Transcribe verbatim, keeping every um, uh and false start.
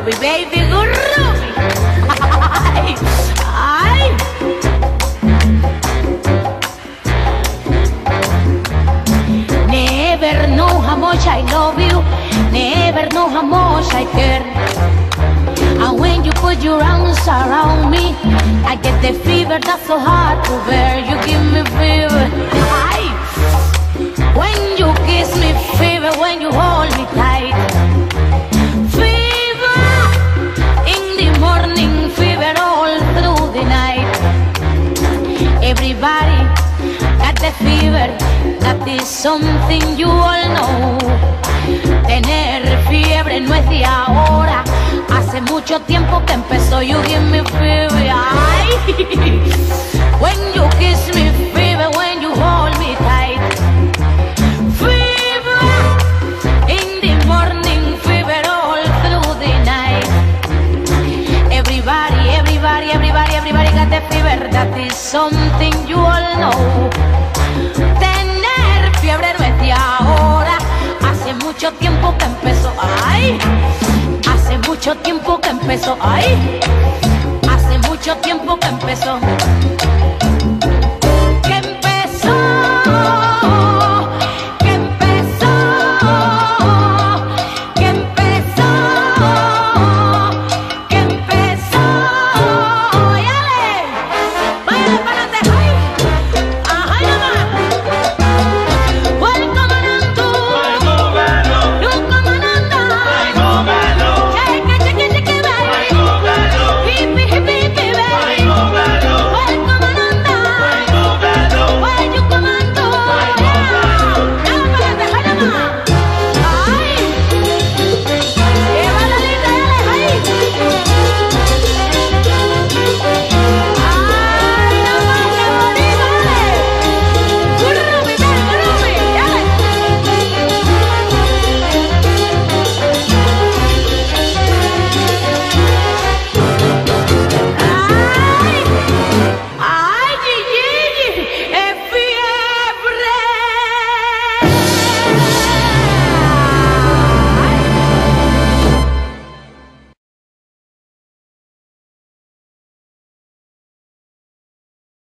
groovy, baby, groovy. Ay, ay. Never know how much I love you, never know how much I care. And when you put your arms around me, I get the fever that's so hard to bear. You give me fever, aye. When you kiss me, fever, when you hold me tight. Fever, in the morning, fever all through the night. Everybody got the fever, that is something you all know. Tener fiebre no es de ahora, hace mucho tiempo que empezó. You give me fever, ay. When you kiss me, fever, when you hold me tight. Fever, in the morning, fever all through the night. Everybody, everybody, everybody, everybody got the fever, that is something you all know. Tener fiebre no es de ahora, hace mucho tiempo que empezó, ay. Hace mucho tiempo que empezó, ay. Hace mucho tiempo que empezó.